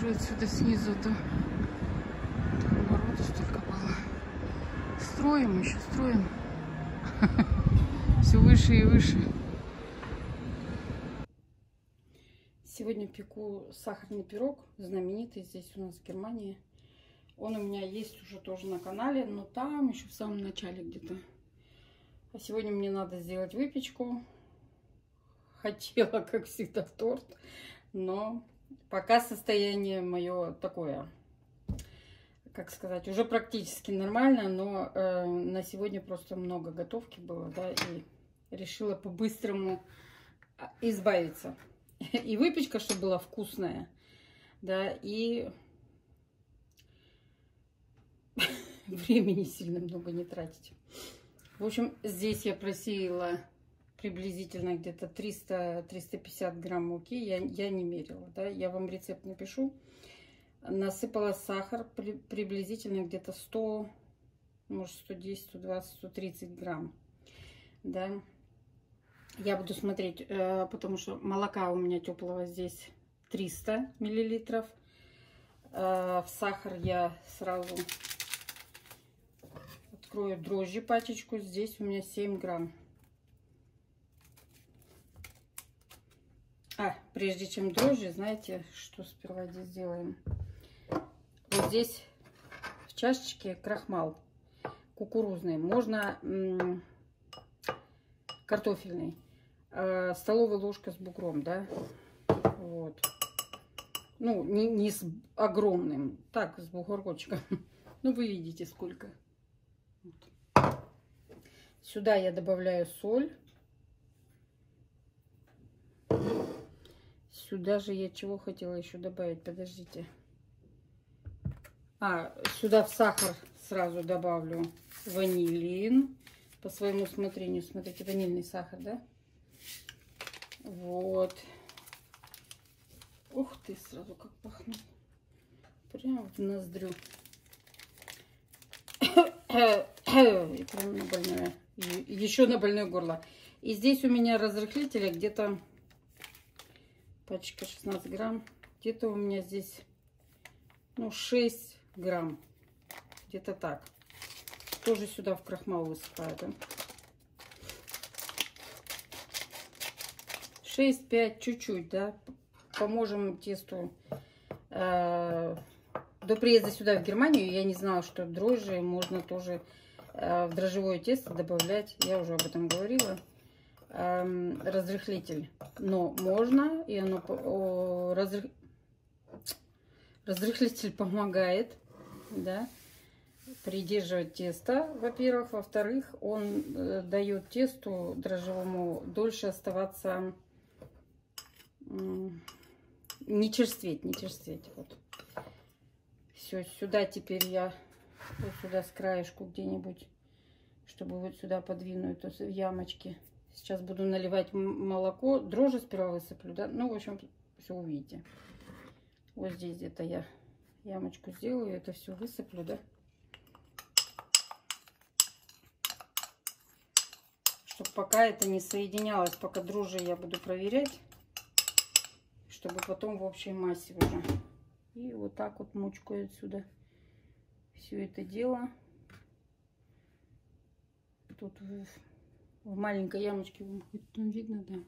уже отсюда снизу до народу столько было. Строим еще, строим. Все выше и выше. Сегодня пеку сахарный пирог, знаменитый здесь у нас в Германии. Он у меня есть уже тоже на канале, но там еще в самом начале где-то. А сегодня мне надо сделать выпечку. Хотела, как всегда, торт, но пока состояние мое такое, как сказать, уже практически нормально, но на сегодня просто много готовки было, да, и решила по-быстрому избавиться. И выпечка, чтобы была вкусная, да, и времени сильно много не тратить. В общем, здесь я просеяла приблизительно где-то 300-350 грамм муки. Я не мерила, да, я вам рецепт напишу. Насыпала сахар приблизительно где-то 100, может 110, 120, 130 грамм, да. Я буду смотреть, потому что молока у меня теплого здесь 300 миллилитров. В сахар я сразу открою дрожжи пачечку. Здесь у меня 7 грамм. Прежде чем дрожжи, знаете, что сперва здесь делаем? Вот здесь в чашечке крахмал кукурузный. Можно картофельный. Столовая ложка с бугром, да? Вот. Ну, не с огромным. Так, с бугорочком. Ну, вы видите, сколько. Вот. Сюда я добавляю соль. Сюда же я чего хотела еще добавить? Подождите. Сюда в сахар сразу добавлю ванилин. По своему усмотрению. Смотрите, ванильный сахар, да? Вот. Ух ты, сразу как пахнет. Прям в ноздрю. И прям на больное. Еще на больное горло. И здесь у меня разрыхлителя где-то пачка 16 грамм. Где-то у меня здесь, ну, 6 грамм. Где-то так. Тоже сюда в крахмал высыпаю, да? 6-5, чуть-чуть, да? Поможем тесту. До приезда сюда, в Германию, я не знала, что дрожжи можно тоже в дрожжевое тесто добавлять. Я уже об этом говорила. Разрыхлитель. Но можно, и оно разрыхлитель помогает, да, придерживать тесто, во-первых. Во-вторых, он дает тесту дрожжевому дольше оставаться, не черстветь. Вот. Все, сюда теперь я вот сюда с краешку где-нибудь, чтобы вот сюда подвинуть в ямочки. Сейчас буду наливать молоко. Дрожжи сперва высыплю, да? Ну, в общем, все увидите. Вот здесь где-то я ямочку сделаю, это все высыплю, да? Чтобы пока это не соединялось, пока дрожжи я буду проверять, чтобы потом в общей массе уже. И вот так вот мучкой отсюда все это дело. Тут в маленькой ямочке, там видно, да,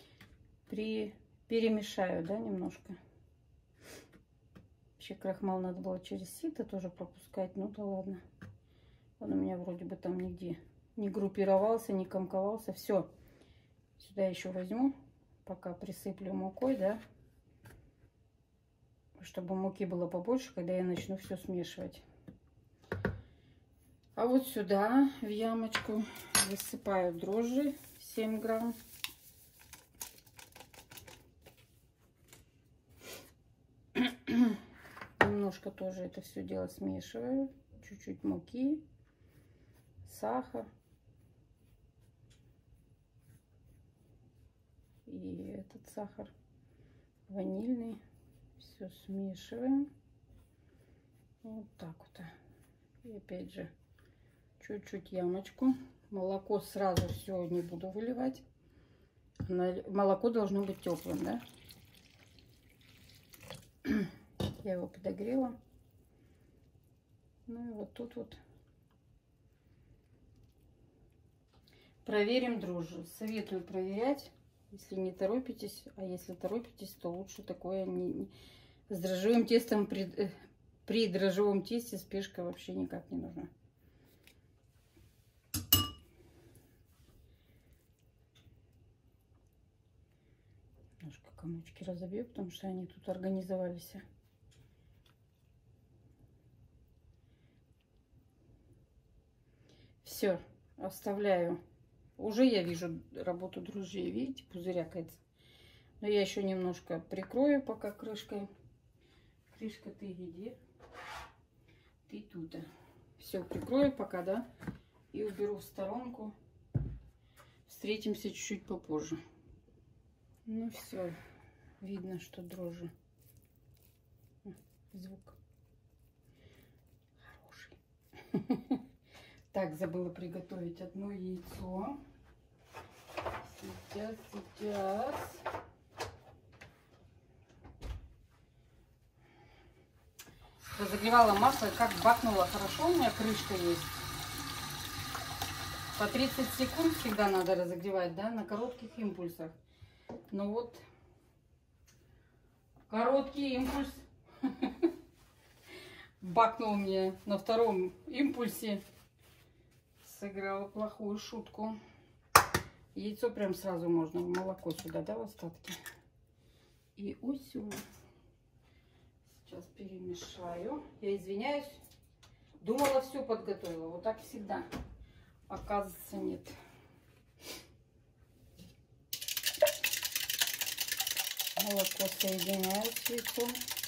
перемешаю, да, немножко. Вообще крахмал надо было через сито тоже пропускать, ну да ладно. Он у меня вроде бы там нигде не группировался, не комковался. Все, сюда еще возьму, пока присыплю мукой, да, чтобы муки было побольше, когда я начну все смешивать. А вот сюда в ямочку высыпаю дрожжи 7 грамм. Немножко тоже это все дело смешиваю. Чуть-чуть муки, сахар. И этот сахар ванильный. Все смешиваем. Вот так вот. И опять же чуть-чуть ямочку. Молоко сразу все не буду выливать. Молоко должно быть теплым, да? Я его подогрела. Ну и вот тут вот проверим дрожжи. Советую проверять, если не торопитесь. А если торопитесь, то лучше такое с дрожжевым тестом. При дрожжевом тесте спешка вообще никак не нужна. Немножко комочки разобью, потому что они тут организовались. Все, оставляю. Уже я вижу работу дрожжей, видите, пузырякается. Но я еще немножко прикрою пока крышкой. Крышка, ты где? Ты тут. Все, прикрою пока, да, и уберу в сторонку. Встретимся чуть-чуть попозже. Ну все, видно, что дрожжи. Звук хороший. Так, забыла приготовить одно яйцо. Сейчас. Разогревала масло, как бахнуло хорошо, у меня крышка есть. По 30 секунд всегда надо разогревать, да, на коротких импульсах. Ну вот, короткий импульс бахнул мне на втором импульсе. Сыграла плохую шутку. Яйцо прям сразу можно в молоко сюда, да, в остатки. И усю. Сейчас перемешаю. Я извиняюсь. Думала, все подготовила. Вот так всегда. Оказывается, нет. Молоко соединяю с яйцом.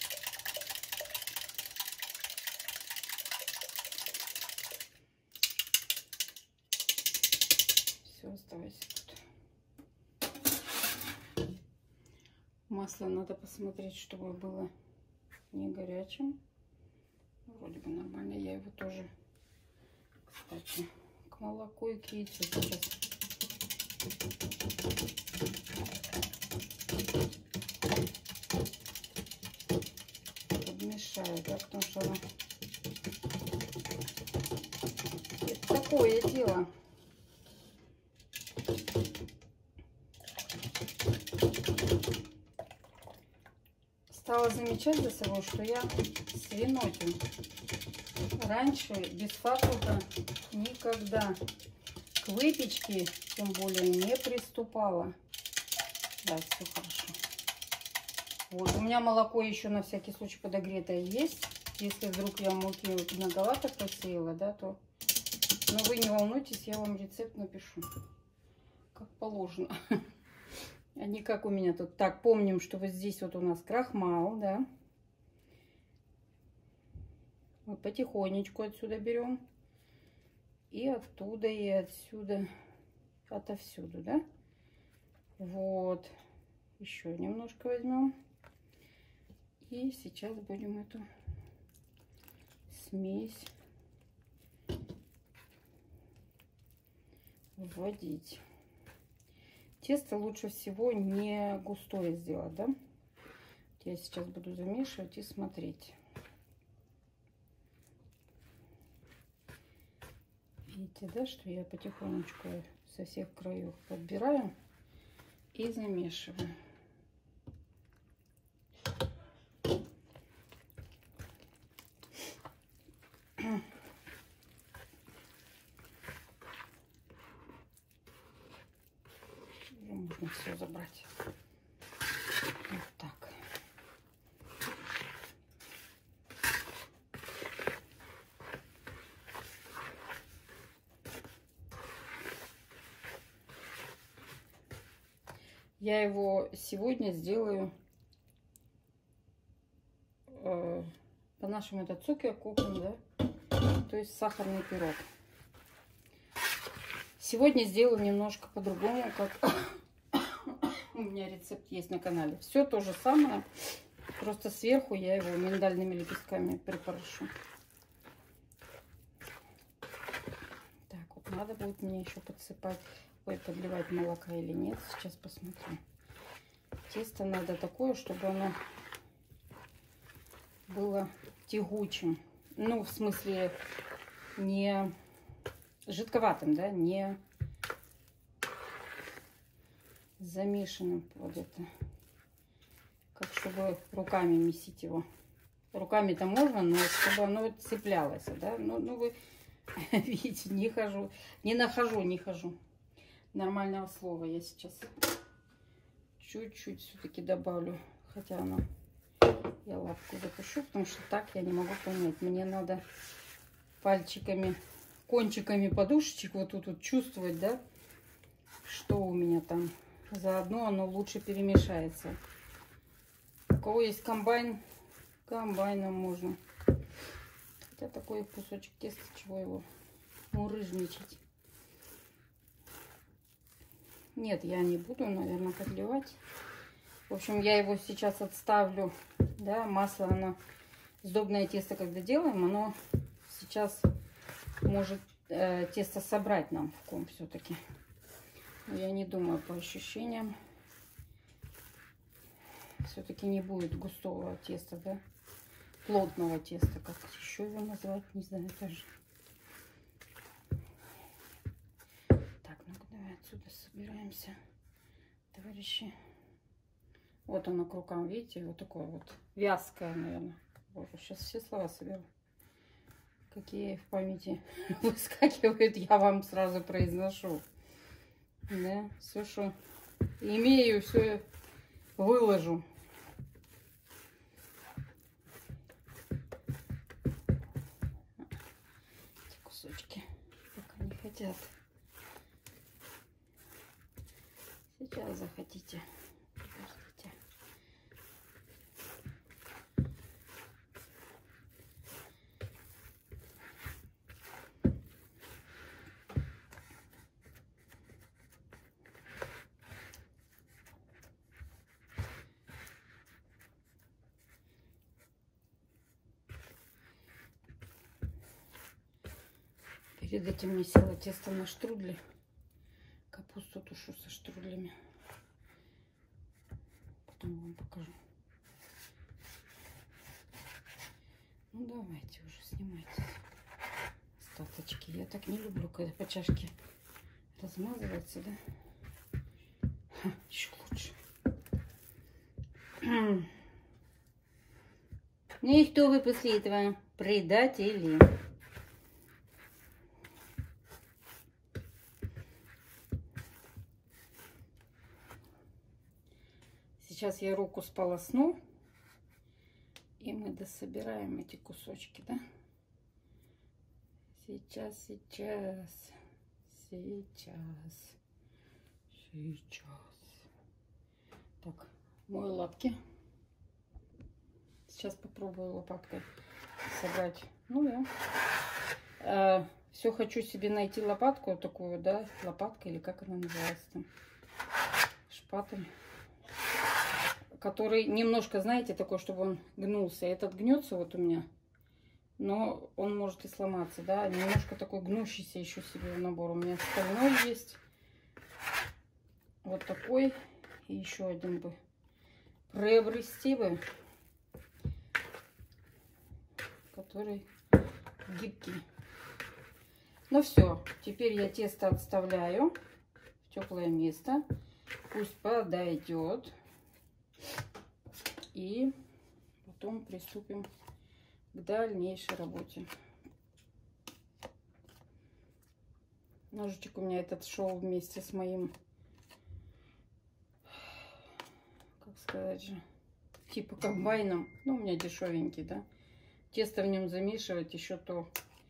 Все, оставайся тут. Масло надо посмотреть, чтобы было не горячим. Вроде бы нормально. Я его тоже, кстати, к молоку и к яйцу сейчас подмешаю, да, потому что оно... Это такое дело. Стала замечать за собой, что я свинотин раньше без фартука никогда к выпечке, тем более, не приступала. Да, все хорошо. Вот, у меня молоко еще на всякий случай подогретое есть. Если вдруг я муки многовато просеяла, да, то... Но вы не волнуйтесь, я вам рецепт напишу. Как положено. А не как у меня тут. Так, помним, что вот здесь вот у нас крахмал, да. Мы потихонечку отсюда берем. И оттуда, и отсюда. Отовсюду, да. Вот. Еще немножко возьмем. И сейчас будем эту смесь вводить. Тесто лучше всего не густое сделать, да? Я сейчас буду замешивать и смотреть. Видите, да, что я потихонечку со всех краев подбираю и замешиваю. Можно все забрать. Вот так. Я его сегодня сделаю по-нашему это цукеркуchen, да? То есть сахарный пирог. Сегодня сделаю немножко по-другому, как у меня рецепт есть на канале. Все то же самое, просто сверху я его миндальными лепестками припорошу. Так, вот надо будет мне еще подсыпать, ой, подливать молока или нет. Сейчас посмотрим. Тесто надо такое, чтобы оно было тягучим. Ну, в смысле, не жидковатым, да, не замешанным вот это. Как чтобы руками месить его. Руками-то можно, но чтобы оно цеплялось, да. Ну вы видите, не нахожу нормального слова. Я сейчас чуть-чуть все-таки добавлю, хотя оно, я лапку запущу, потому что так я не могу понять. Мне надо пальчиками, кончиками подушечек вот тут вот чувствовать, да, что у меня там. Заодно оно лучше перемешается. У кого есть комбайн, комбайном можно. Хотя такой кусочек теста, чего его мурыжничать. Нет, я не буду, наверное, подливать. В общем, я его сейчас отставлю. Да, масло, оно, сдобное тесто, когда делаем, оно сейчас может тесто собрать нам в ком все-таки. Но я не думаю, по ощущениям, все-таки не будет густого теста, да? Плотного теста, как еще его назвать, не знаю даже. Так, ну-ка давай отсюда собираемся, товарищи. Вот оно к рукам, видите, вот такое вот вязкое, наверное. Боже, сейчас все слова соберу, какие в памяти выскакивают, я вам сразу произношу. Да, все, что имею, все выложу. Эти кусочки пока не хотят. Сейчас захотите. Подождите. Перед этим месила тесто на штрудле. Капусту тушу со штруделями. Потом вам покажу. Ну давайте уже снимайте остаточки. Я так не люблю, когда по чашке размазывается, да? Еще лучше. Ну и что вы после этого, предатели? Сейчас я руку сполосну, и мы дособираем эти кусочки, да? Сейчас. Так, мою лапки. Сейчас попробую лопаткой собрать. Ну да. Все хочу себе найти лопатку такую, да? Лопатка или как она называется там? Шпатель. Который немножко, знаете, такой, чтобы он гнулся. Этот гнется вот у меня, но он может и сломаться, да. Немножко такой гнущийся еще себе в набор. У меня стальной есть. Вот такой. И еще один бы приобрести бы, который гибкий. Ну все, теперь я тесто отставляю в теплое место. Пусть подойдет. И потом приступим к дальнейшей работе. Ножичек у меня этот шел вместе с моим, как сказать же, типа комбайном. Ну, у меня дешевенький, да. Тесто в нем замешивать еще то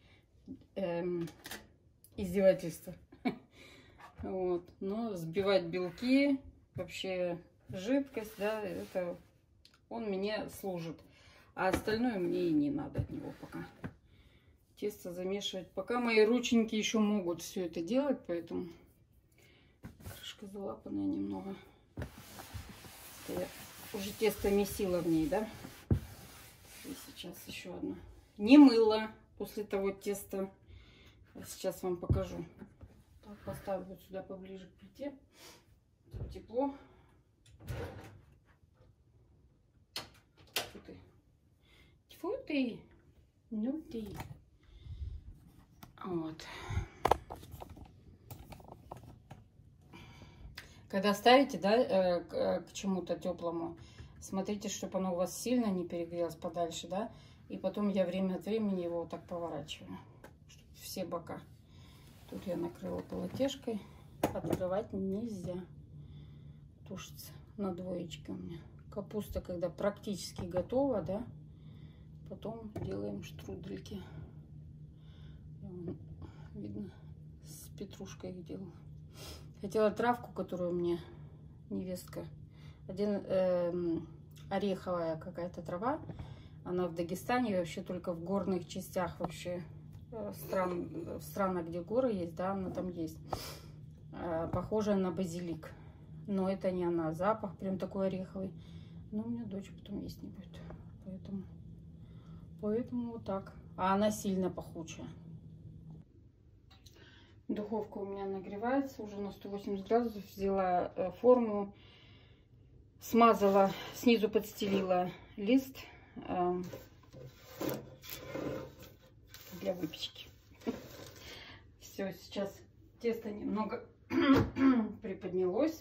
издевательство. Вот. Но взбивать белки, вообще жидкость, да, это он мне служит. А остальное мне и не надо от него пока. Тесто замешивать. Пока мои рученьки еще могут все это делать, поэтому крышка залапанная немного. Я уже тесто месила в ней, да. И сейчас еще одно. Не мыла после того теста. Сейчас вам покажу. Так, поставлю сюда поближе к плите. Тут тепло. Фу ты. Ну ты. Вот. Когда ставите, да, к чему-то теплому, смотрите, чтобы оно у вас сильно не перегрелось подальше, да. И потом я время от времени его вот так поворачиваю, чтобы все бока. Тут я накрыла полотешкой. Открывать нельзя. Тушится на двоечке у меня. Капуста, когда практически готова, да, потом делаем штрудельки. Видно, с петрушкой их делала. Хотела травку, которую мне невестка. Ореховая какая-то трава. Она в Дагестане, вообще только в горных частях вообще в странах, где горы есть, да, она там есть. Похожая на базилик. Но это не она. Запах прям такой ореховый. Но у меня дочь потом есть не будет. Поэтому вот так. А она сильно пахучая. Духовка у меня нагревается уже на 180 градусов. Взяла форму, смазала, снизу подстелила лист для выпечки. Все, сейчас тесто немного приподнялось.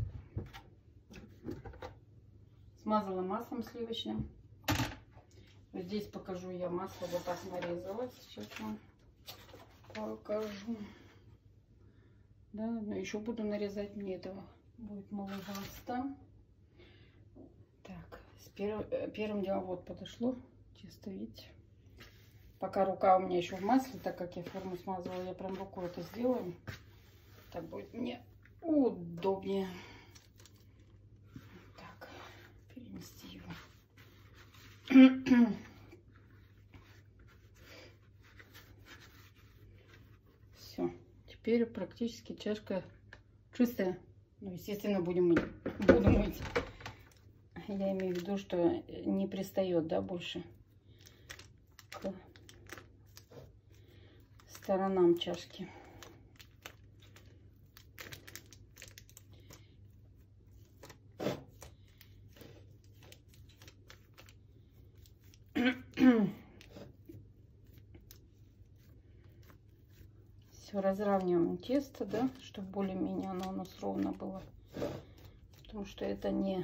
Смазала маслом сливочным. Здесь покажу я масло, вот так нарезала. Сейчас вам покажу. Да, но еще буду нарезать, мне этого будет маловато. Так, первым делом вот подошло тесто, видите. Пока рука у меня еще в масле, так как я форму смазывала, я прям рукой это сделаю. Так будет мне удобнее. Так, перенести его. Все, теперь практически чашка чистая. Ну, естественно, буду мыть. Я имею в виду, что не пристает, да, больше к сторонам чашки. Все, разравниваем тесто, да, чтобы более-менее оно у нас ровно было. Потому что это не...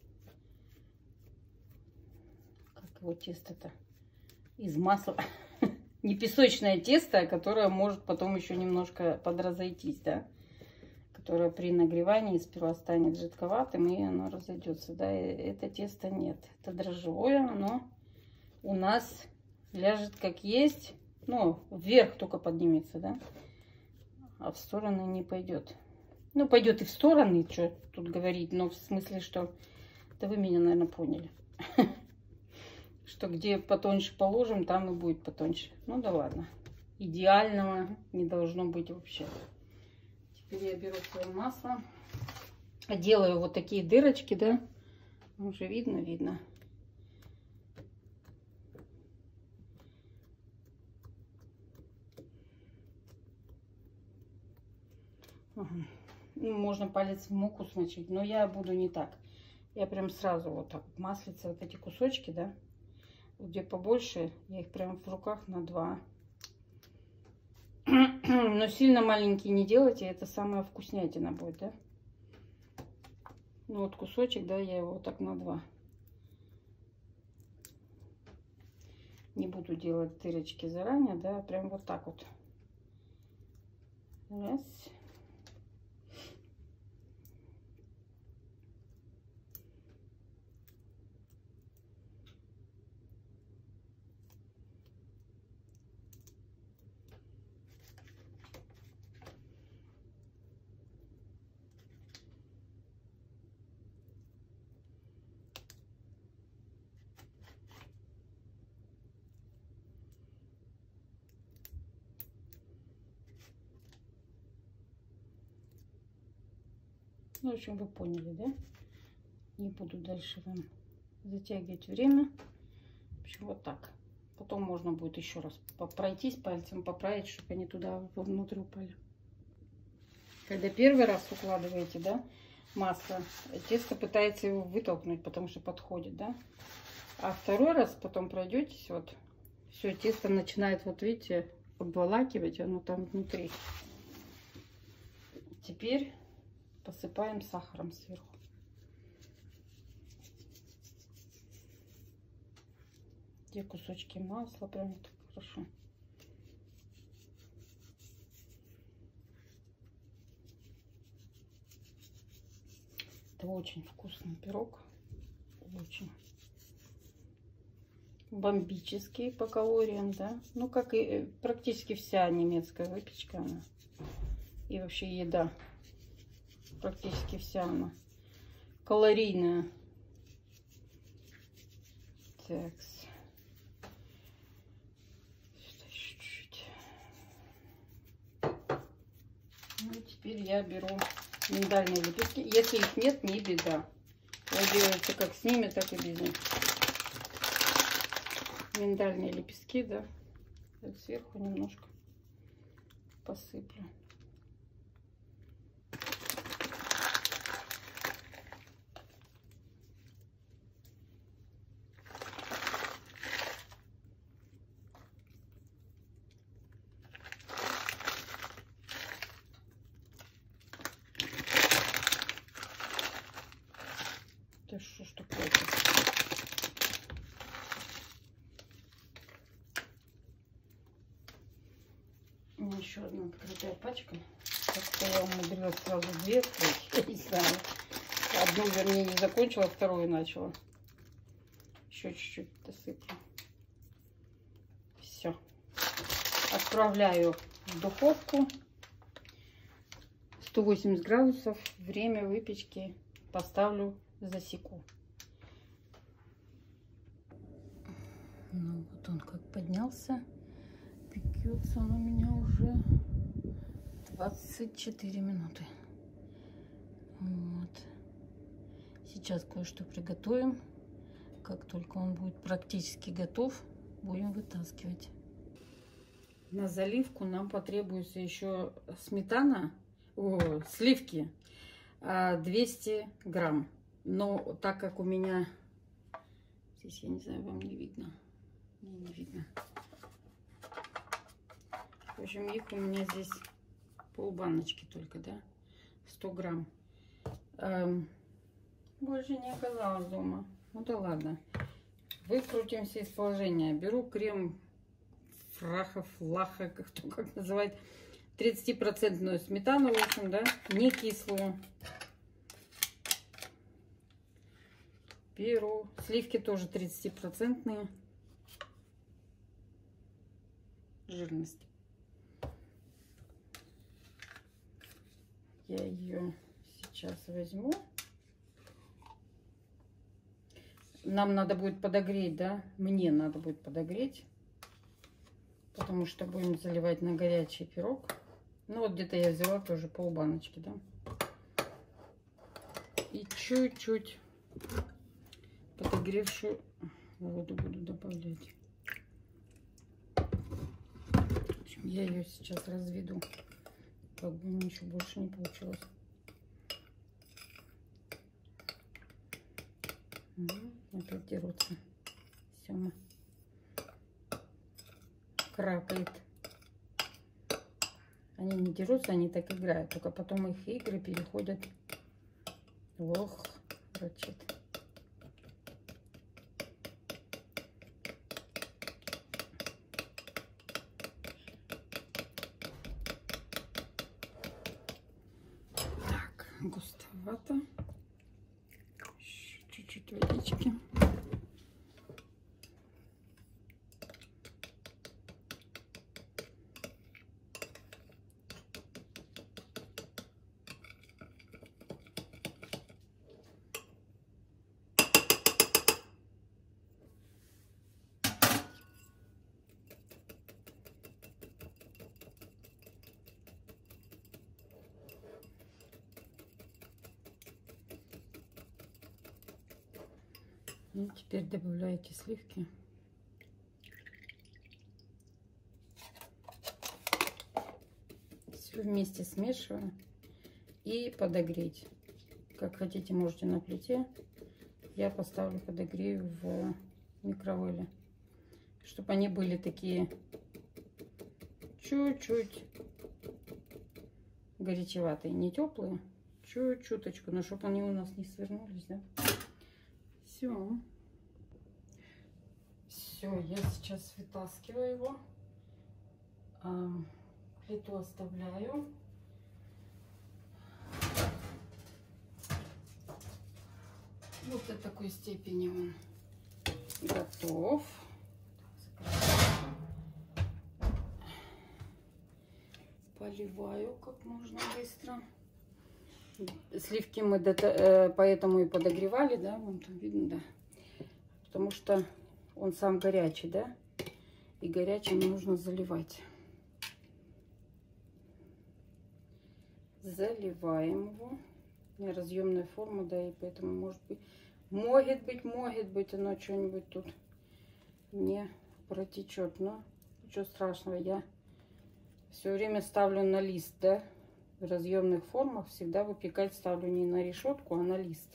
Как его тесто-то? Из масла. Не песочное тесто, которое может потом еще немножко подразойтись, да. Которое при нагревании сперва станет жидковатым и оно разойдется, да. И это тесто нет. Это дрожжевое, оно у нас ляжет как есть. Ну, вверх только поднимется, да. А в стороны не пойдет. Ну, пойдет и в стороны, что тут говорить. Но в смысле, что... Да вы меня, наверное, поняли. Что где потоньше положим, там и будет потоньше. Ну да ладно. Идеального не должно быть вообще. Теперь я беру свое масло. Делаю вот такие дырочки, да. Уже видно. Ага. Ну, можно палец в муку смочить, но я буду не так. Я прям сразу вот так маслица, вот эти кусочки, да. Где побольше, я их прям в руках на 2. Но сильно маленькие не делайте, это самая вкуснятина будет, да. Ну вот кусочек, да, я его вот так на 2. Не буду делать дырочки заранее, да, прям вот так вот. Раз. Ну, в общем, вы поняли, да? Не буду дальше вам затягивать время. В общем, вот так. Потом можно будет еще раз пройтись пальцем, поправить, чтобы они туда вовнутрь упали. Когда первый раз укладываете, да, масло, тесто пытается его вытолкнуть, потому что подходит, да. А второй раз потом пройдетесь, вот, все, тесто начинает, вот видите, обволакивать, оно там внутри. Теперь посыпаем сахаром сверху. Где кусочки масла, прям так хорошо. Это очень вкусный пирог, очень бомбический по калориям, да. Ну, как и практически вся немецкая выпечка, она. И вообще еда, практически вся она калорийная. Так, сюда чуть-чуть. Ну, теперь я беру миндальные лепестки. Если их нет, не беда. Он делается как с ними, так и без них. Миндальные лепестки, да. Вот сверху немножко посыплю. Да что ж такое-то? Еще одна открытая пачка. Как-то я умудрилась сразу две открыть. Я не знаю. Одну, вернее, не закончила, вторую начала. Еще чуть-чуть досыплю. Все. Отправляю в духовку. 180 градусов. Время выпечки поставлю, засеку. Ну вот он как поднялся. Пекется он у меня уже 24 минуты. Вот. Сейчас кое-что приготовим. Как только он будет практически готов, будем вытаскивать. На заливку нам потребуется еще сметана, сливки 200 грамм. Но так как у меня здесь, я не знаю, вам не видно. Не видно. В общем, их у меня здесь полбаночки только, да, 100 грамм. Больше не оказалось дома. Ну да ладно. Выкрутимся из положения. Беру крем флаха, как называют, 30% сметану, в общем, да, не кислую. Беру сливки тоже 30% жирность. Я ее сейчас возьму. Нам надо будет подогреть, да? Мне надо будет подогреть. Потому что будем заливать на горячий пирог. Ну вот где-то я взяла тоже полбаночки, да? И чуть-чуть подогревшую воду буду добавлять. В общем, я ее сейчас разведу. Как бы ничего больше не получилось. Опять дерутся. Сема крапает. Они не дерутся, они так играют. Только потом их игры переходят в ох, рычит. Так, густовато. Чуть-чуть водички. И теперь добавляете сливки. Все вместе смешиваю и подогреть. Как хотите, можете на плите. Я поставлю, подогрею в микроволновке. Чтобы они были такие чуть-чуть горячеватые. Не теплые, чуть-чуточку. Но чтобы они у нас не свернулись, да? Все. Все, я сейчас вытаскиваю его. Плиту оставляю. Вот до такой степени он готов. Поливаю как можно быстро. Сливки мы поэтому и подогревали, да, вон там видно, да. Потому что он сам горячий, да, и горячим нужно заливать. Заливаем его. У меня разъемная форма, да, и поэтому может быть, оно что-нибудь тут не протечет. Но ничего страшного, я все время ставлю на лист, да. В разъемных формах всегда выпекать ставлю не на решетку, а на лист.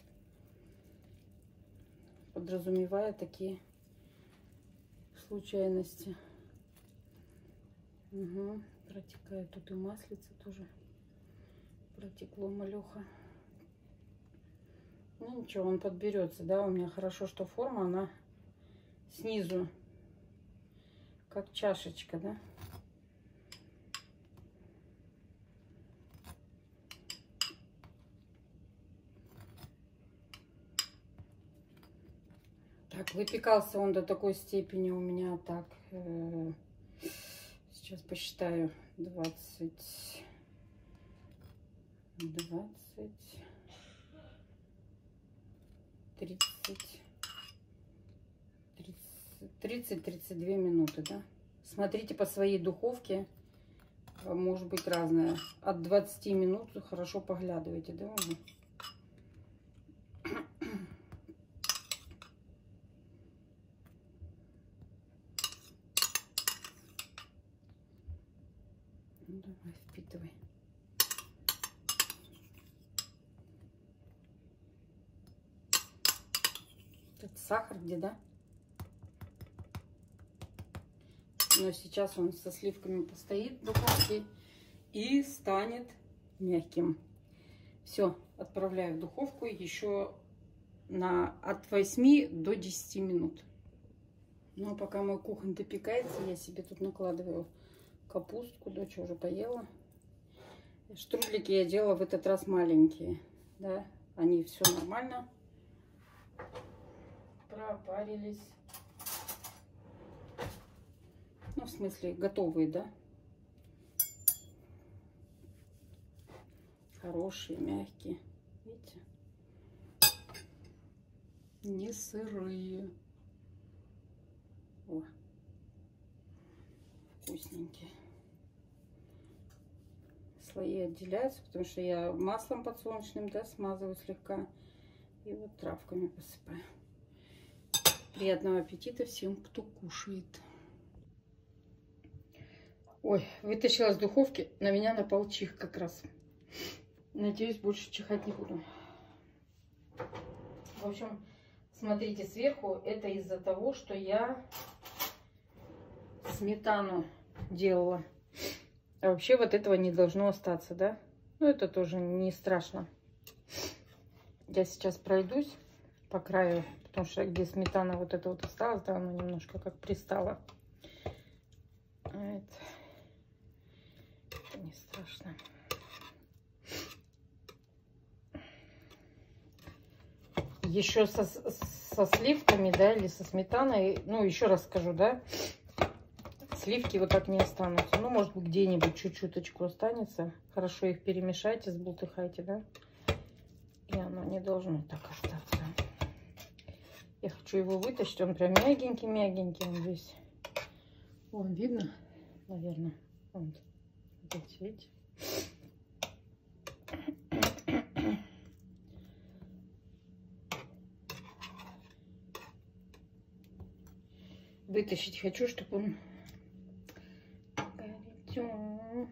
Подразумевая такие случайности. Угу. Протекает тут и маслица тоже. Протекло малеха. Ну ничего, он подберется, да. У меня хорошо, что форма, она снизу как чашечка, да. Так, выпекался он до такой степени у меня так. Сейчас посчитаю. 20, 30-32 минуты, да. Смотрите по своей духовке. Может быть разная. От 20 минут хорошо поглядывайте, да, уже. Ну, давай, впитывай. Это сахар где, да? Но сейчас он со сливками постоит в духовке и станет мягким. Все, отправляю в духовку еще от 8 до 10 минут. Ну, а пока мой кухонь допекается, я себе тут накладываю капустку. Дочь уже поела. Штрудлики я делала в этот раз маленькие. Да, они все нормально пропарились. Ну, в смысле, готовые, да? Хорошие, мягкие. Видите? Не сырые. О, вкусненькие. Слои отделяются, потому что я маслом подсолнечным, да, смазываю слегка. И вот травками посыпаю. Приятного аппетита всем, кто кушает. Ой, вытащила из духовки, на меня напал чих как раз. Надеюсь, больше чихать не буду. В общем, смотрите, сверху это из-за того, что я сметану делала. А вообще вот этого не должно остаться, да? Ну, это тоже не страшно. Я сейчас пройдусь по краю, потому что где сметана вот это вот осталось, да, она немножко как пристала. Это не страшно. Еще со сливками, да, или со сметаной, ну, еще раз скажу, да, сливки вот так не останутся. Ну, может быть, где-нибудь чуть-чуточку останется. Хорошо их перемешайте, сболтыхайте, да. И оно не должно так остаться. Я хочу его вытащить. Он прям мягенький-мягенький. Он весь. Вон, видно? Наверное. Вот. Видите? Вытащить хочу, чтобы он горячо.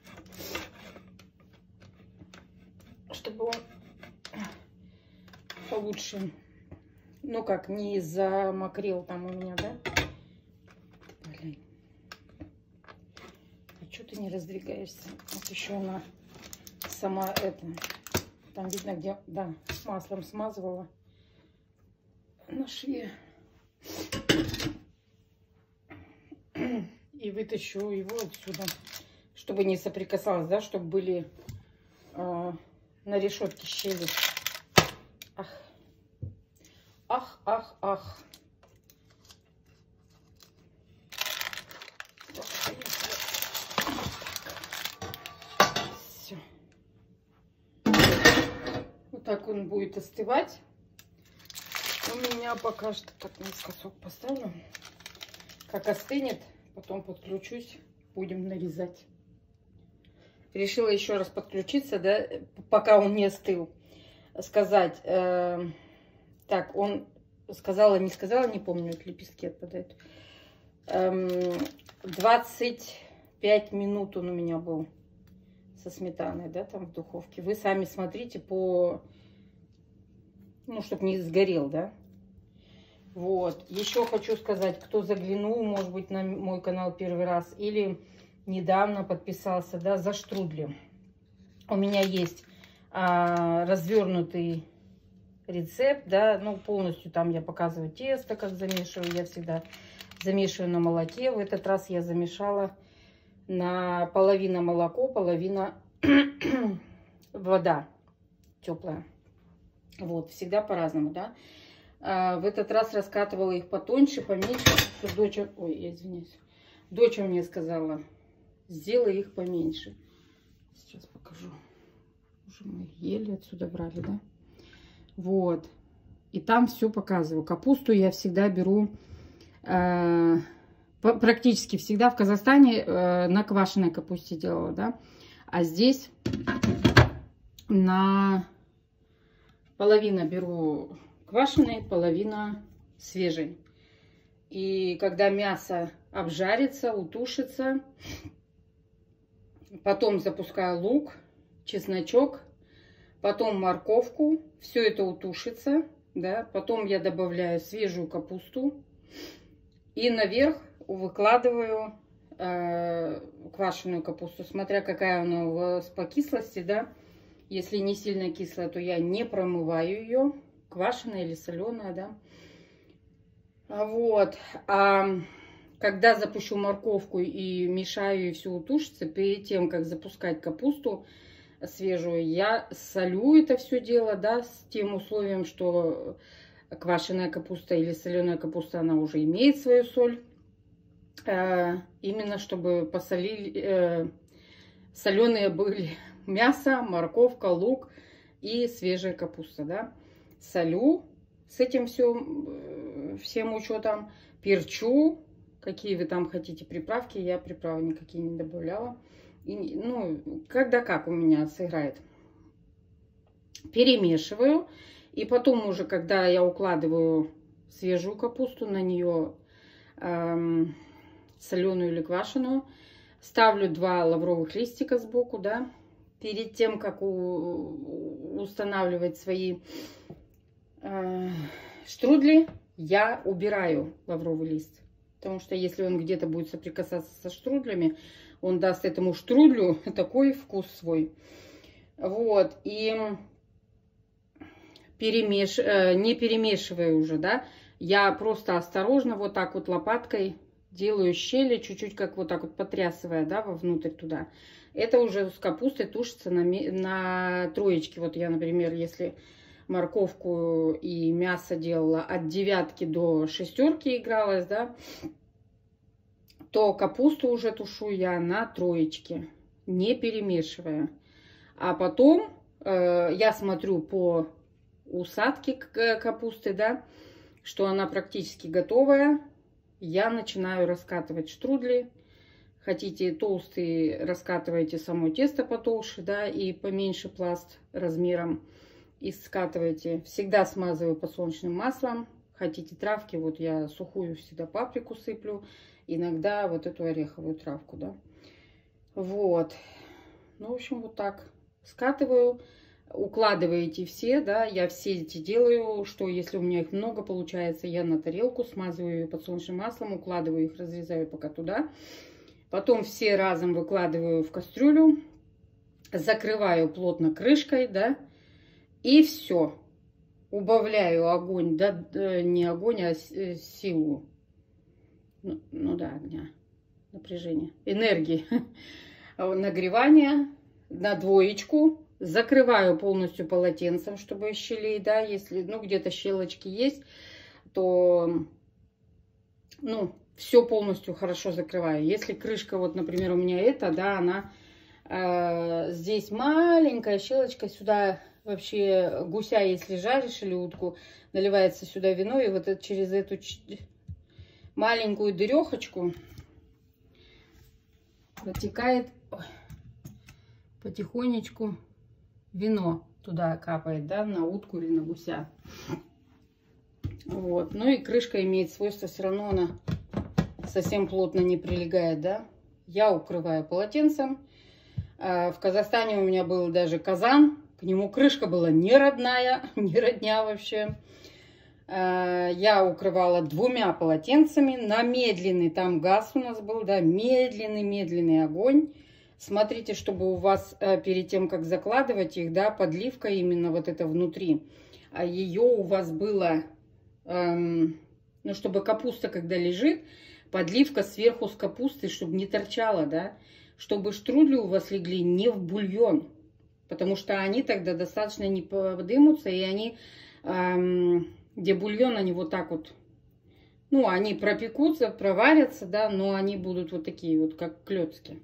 Чтобы лучше. Ну как, не из-за макрел там у меня, да? Блин. А что ты не раздвигаешься? Вот еще она сама это... Там видно, где, да, маслом смазывала на шве. И вытащу его отсюда, чтобы не соприкасалось, да, чтобы были на решетке щели. Ах, ах, ах, ах. Все. Вот так он будет остывать. У меня пока что так наискосок поставлю. Как остынет, потом подключусь, будем нарезать. Решила еще раз подключиться, да, пока он не остыл. Сказать, так, он сказала, не сказала, не помню, лепестки отпадают. 25 минут он у меня был со сметаной, да, там в духовке. Вы сами смотрите по, ну, чтобы не сгорел, да. Вот, еще хочу сказать, кто заглянул, может быть, на мой канал первый раз или недавно подписался, да, за штрудли. У меня есть развернутый рецепт, да, ну, полностью там я показываю тесто, как замешиваю. Я всегда замешиваю на молоке. В этот раз я замешала на половина молоко, половина вода теплая. Вот, всегда по-разному, да. В этот раз раскатывала их потоньше, поменьше. Дочь, ой, я извиняюсь. Дочь мне сказала, сделай их поменьше. Сейчас покажу. Уже мы ели отсюда брали, да. Вот. И там все показываю. Капусту я всегда беру, практически всегда в Казахстане на квашеной капусте делала, да. А здесь на половину беру квашеной, половина свежей. И когда мясо обжарится, утушится, потом запускаю лук, чесночок, потом морковку, все это утушится, да, потом я добавляю свежую капусту и наверх выкладываю квашеную капусту, смотря какая она у вас по кислости, да. Если не сильно кислая, то я не промываю ее, квашеная или соленая, да. Вот. А когда запущу морковку и мешаю, и все утушится, перед тем, как запускать капусту свежую, я солю это все дело, да, с тем условием, что квашеная капуста или соленая капуста, она уже имеет свою соль. Именно чтобы посолили, соленые были мясо, морковка, лук и свежая капуста, да. Солю с этим всем учетом, перчу, какие вы там хотите приправки, я приправы никакие не добавляла. И, ну, когда как у меня сыграет. Перемешиваю. И потом уже, когда я укладываю свежую капусту, на нее соленую или квашеную, ставлю 2 лавровых листика сбоку, да. Перед тем, как устанавливать свои штрудли, я убираю лавровый лист. Потому что если он где-то будет соприкасаться со штрудлями, он даст этому штрудлю такой вкус свой. Вот. И не перемешиваю уже, да. Я просто осторожно вот так вот лопаткой делаю щели, чуть-чуть как вот так вот потрясывая, да, вовнутрь туда. Это уже с капустой тушится на троечке. Вот я, например, если морковку и мясо делала от 9 до 6 игралась, да, то капусту уже тушу я на троечке, не перемешивая. А потом я смотрю по усадке капусты, да, что она практически готовая. Я начинаю раскатывать штрудли. Хотите толстые, раскатывайте само тесто потолще, да, и поменьше пласт размером. И скатывайте. Всегда смазываю подсолнечным маслом. Хотите травки, вот я сухую всегда паприку сыплю. Иногда вот эту ореховую травку, да. Вот. Ну, в общем, вот так. Скатываю. укладываете все, да, я все эти делаю, что если у меня их много получается, я на тарелку смазываю ее подсолнечным маслом, укладываю их, разрезаю пока туда. Потом все разом выкладываю в кастрюлю, закрываю плотно крышкой, да, и все. Убавляю огонь, да, не огонь, а силу, ну да, огня, напряжение, энергии, нагревания на 2. Закрываю полностью полотенцем, чтобы щелей, да, если, ну, где-то щелочки есть, то, ну, все полностью хорошо закрываю. Если крышка, вот, например, у меня эта, да, она, здесь маленькая щелочка, сюда вообще гуся, если жаришь, или утку, наливается сюда вино, и вот это, через эту маленькую дырехочку протекает потихонечку вино, туда капает, да, на утку или на гуся. Вот. Ну и крышка имеет свойство, все равно она совсем плотно не прилегает, да. Я укрываю полотенцем. В Казахстане у меня был даже казан, к нему крышка была не родная, не родня вообще. Я укрывала 2 полотенцами на медленный, там газ у нас был, да, медленный огонь. Смотрите, чтобы у вас перед тем, как закладывать их, да, подливка именно вот это внутри, а ее у вас было, ну, чтобы капуста, когда лежит, подливка сверху с капустой, чтобы не торчала, да, чтобы штрудли у вас легли не в бульон, потому что они тогда достаточно не подымутся, и они, где бульон, они вот так вот, ну, они пропекутся, проварятся, да, но они будут вот такие вот, как клетки.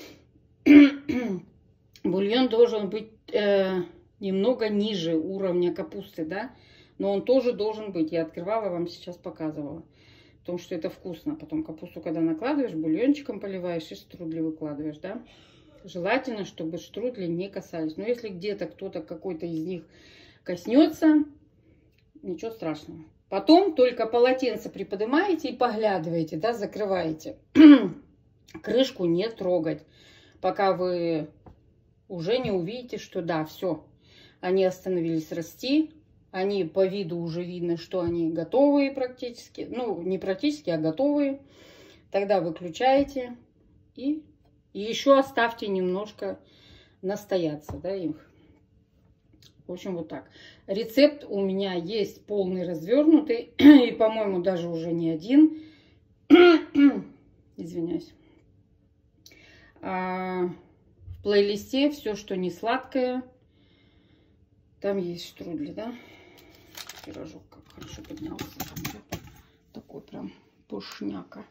Бульон должен быть немного ниже уровня капусты, да, но он тоже должен быть. Я открывала, вам сейчас показывала, потому что это вкусно. Потом капусту, когда накладываешь, бульончиком поливаешь и штрудли выкладываешь, да. Желательно, чтобы штрудли не касались. Но если где-то кто-то, какой-то из них коснется, ничего страшного. Потом только полотенце приподнимаете и поглядываете, да, закрываете. Крышку не трогать, пока вы уже не увидите, что да, все, они остановились расти, они по виду уже видно, что они готовые практически, ну, не практически, а готовые. Тогда выключаете и еще оставьте немножко настояться, да, их. В общем, вот так. Рецепт у меня есть полный, развернутый, и, по-моему, даже уже не один. Извиняюсь. В плейлисте все, что не сладкое. Там есть штрудли, да? Пирожок как хорошо поднялся. Такой прям пушняка.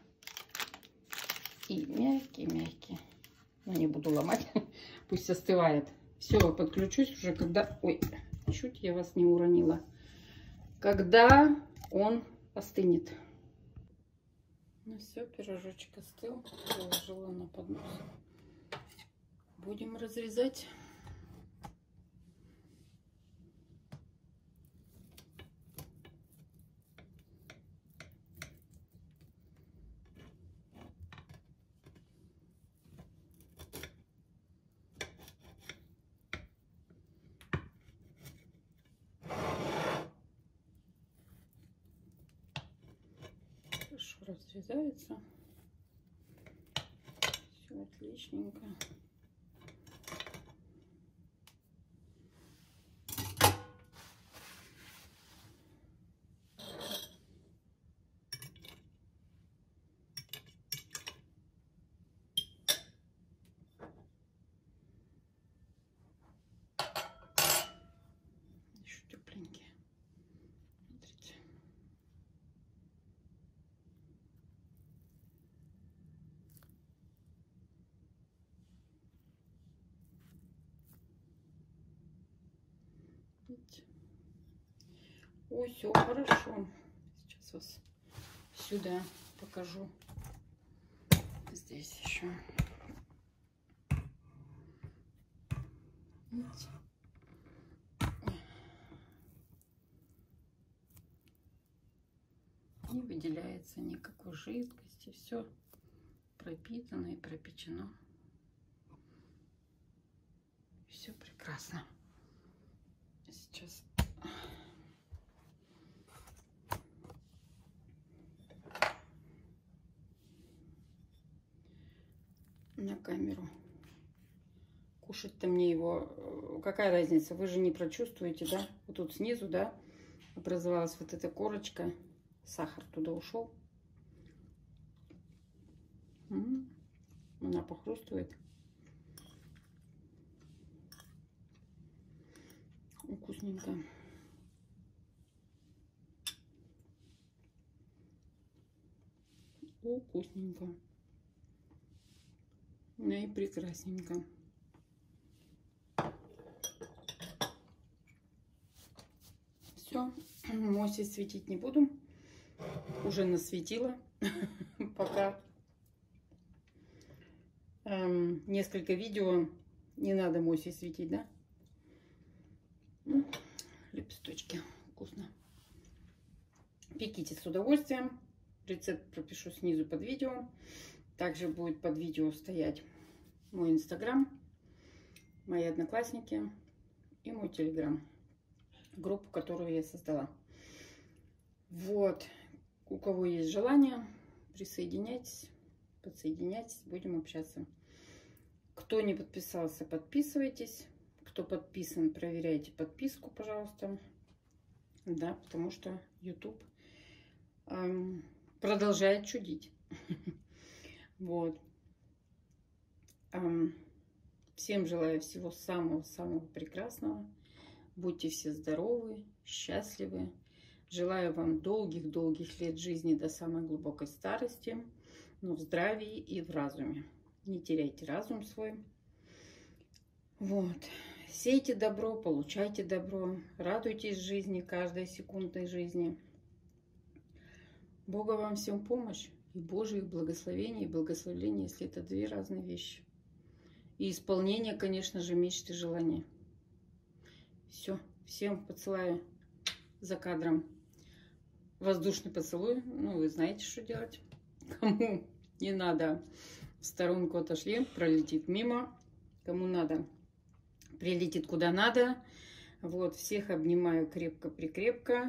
И мягкий. Но не буду ломать. Пусть остывает. Все, подключусь уже, когда... Ой, чуть я вас не уронила. Когда он остынет. Ну все, пирожочек остыл. Положила на поднос. Будем разрезать. Хорошо разрезается. Все отличненько. Еще тепленькие. Смотрите. Ой, все хорошо. Сейчас вас сюда покажу. Здесь еще. Видите? Не выделяется никакой жидкости. Все пропитано и пропечено. Все прекрасно. Сейчас. На камеру. Кушать-то мне его... Какая разница? Вы же не прочувствуете, да? Вот тут снизу, да, образовалась вот эта корочка. Сахар туда ушел. Она похрустывает. Вкусненько. Вкусненько. Ну и прекрасненько. Все, Мосе светить не буду. Уже насветила. Пока несколько видео не надо Мосе светить, да? Лепесточки. Вкусно. Пеките с удовольствием. Рецепт пропишу снизу под видео. Также будет под видео стоять мой инстаграм, мои одноклассники и мой телеграм. Группу, которую я создала. Вот. У кого есть желание, присоединяйтесь, подсоединяйтесь, будем общаться. Кто не подписался, подписывайтесь. Кто подписан, проверяйте подписку, пожалуйста. Да, потому что YouTube продолжает чудить. Вот. Всем желаю всего самого-самого прекрасного. Будьте все здоровы, счастливы. Желаю вам долгих-долгих лет жизни до самой глубокой старости, но в здравии и в разуме. Не теряйте разум свой. Вот. Сейте добро, получайте добро. Радуйтесь жизни, каждой секундной жизни. Бога вам всем помощь. И Божьих благословений и благословения, если это две разные вещи. И исполнение, конечно же, мечт и желания. Все. Всем посылаю за кадром воздушный поцелуй. Ну, вы знаете, что делать. Кому не надо, в сторонку отошли, пролетит мимо. Кому надо, прилетит куда надо. Вот, всех обнимаю крепко-прикрепко.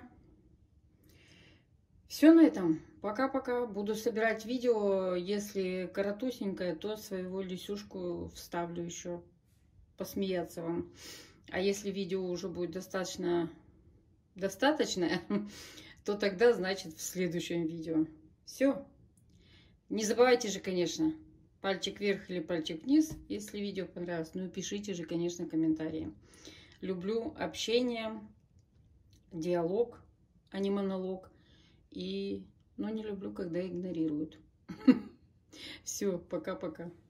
Все на этом. Пока-пока. Буду собирать видео. Если коротусенькое, то своего лисюшку вставлю еще. Посмеяться вам. А если видео уже будет достаточное, то тогда, значит, в следующем видео. Все. Не забывайте же, конечно, пальчик вверх или пальчик вниз, если видео понравилось. Ну и пишите же, конечно, комментарии. Люблю общение, диалог, а не монолог. Но не люблю, когда игнорируют. Все, пока-пока.